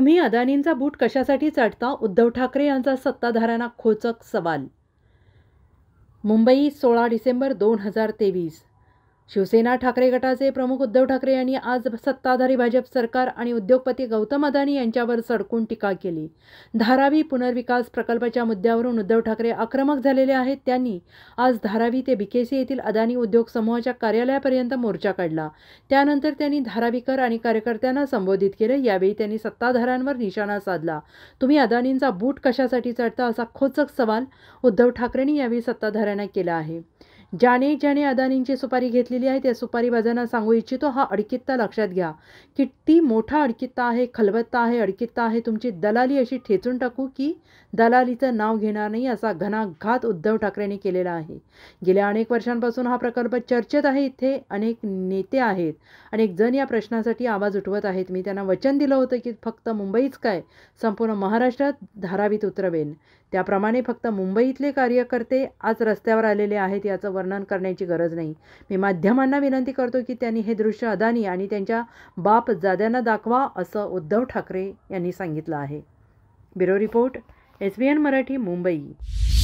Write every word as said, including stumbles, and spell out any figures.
तुम्ही अदानींचा बूट कशासाठी चाटता? उद्धव ठाकरे यांचा सत्ताधाऱ्यांना खोचक सवाल. मुंबई सोळा डिसेंबर दोन हजार तेवीस. शिवसेना ठाकरे गटाचे प्रमुख उद्धव ठाकरे यांनी आज सत्ताधारी भाजप सरकार आणि उद्योगपती गौतम अदानी यांच्यावर सडकून टीका केली. धारावी पुनर्विकास प्रकल्पाच्या मुद्द्यावरून उद्धव ठाकरे आक्रमक झालेले आहेत. त्यांनी आज धारावी ते बीकेसी येथील अदानी उद्योग समूहाच्या कार्यालयापर्यंत मोर्चा काढला. त्यानंतर त्यांनी धारावीकर आणि कार्यकर्त्यांना संबोधित केले. यावेळी त्यांनी सत्ताधाऱ्यांवर निशाणा साधला. तुम्ही अदानींचा बूट कशासाठी चढता, असा खोचक सवाल उद्धव ठाकरेंनी यावेळी सत्ताधाऱ्यांना केला आहे. ज्याने ज्याने अदानींची सुपारी घेतलेली आहे त्या सुपारीबाजांना सांगू इच्छितो, हा अडकित्ता लक्षात घ्या. किती मोठा अडकित्ता आहे, खलबत्ता आहे, अडकित्ता आहे. तुमची दलाली अशी ठेचून टाकू की दलालीचं नाव घेणार नाही, असा घणाघात उद्धव ठाकरेंनी केलेला आहे. गेल्या अनेक वर्षांपासून हा प्रकल्प चर्चेत आहे. इथे अनेक नेते आहेत, अनेक जण या प्रश्नासाठी आवाज उठवत आहेत. मी त्यांना वचन दिलं होतं की फक्त मुंबईच काय, संपूर्ण महाराष्ट्रात धारावीत उतरवेन. त्याप्रमाणे फक्त मुंबईतले कार्यकर्ते आज रस्त्यावर आलेले आहेत याचं वर्णन करण्याची गरज नाही. मी माध्यमांना विनंती करतो की त्यांनी हे दृश्य अदानी आणि त्यांच्या बाप जाद्यांना दाखवा, असं उद्धव ठाकरे यांनी सांगितलं आहे. Bureau report, S B N Marathi, Mumbai.